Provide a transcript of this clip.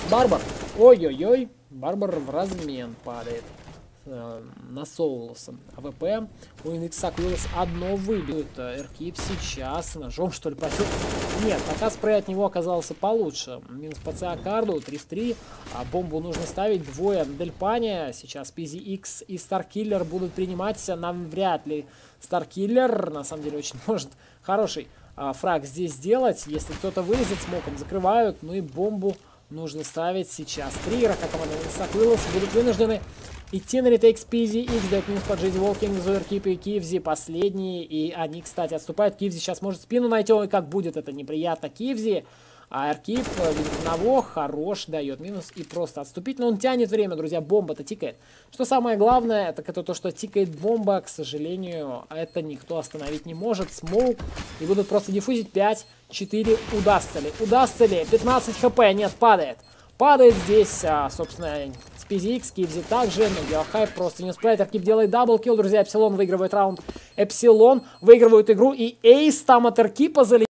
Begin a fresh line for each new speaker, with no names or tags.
Барбар. Ой-ой-ой. Барбар в размен падает. На Соулоса. АВП. У NX Аквилос одно выбьет. Эркип сейчас ножом, что ли, пойдет. Нет, пока спрей от него оказался получше. Минус по ЦА карду. 3 в 3. А бомбу нужно ставить. Двое на Дельпане. Сейчас PZX и Старкиллер будут принимать. Нам вряд ли Старкиллер, на самом деле, очень может хороший фраг здесь сделать. Если кто-то вылезет, смоком закрывают. Ну и бомбу нужно ставить сейчас. 3 игрока команды NX Аквилос будут вынуждены идти на ретейк с PZX, дает минус по Джейди Волкинг, Зуэркип и Кивзи последние. И они, кстати, отступают. Кивзи сейчас может спину найти. Ой, как будет это неприятно Кивзи. А Эркип видит одного, хорош, дает минус и просто отступить. Но он тянет время, друзья, бомба-то тикает. Что самое главное, так это то, что тикает бомба, к сожалению, это никто остановить не может. Смоук. И будут просто диффузить 5-4. Удастся ли? Удастся ли? 15 хп, нет, падает. Падает здесь, собственно, с PZX, Кивзи также, но Геохайп просто не успевает. Эркип делает даблкилл, друзья, Эпсилон выигрывает раунд. Эпсилон выигрывает игру, и Эйс там от Эркипа залетел.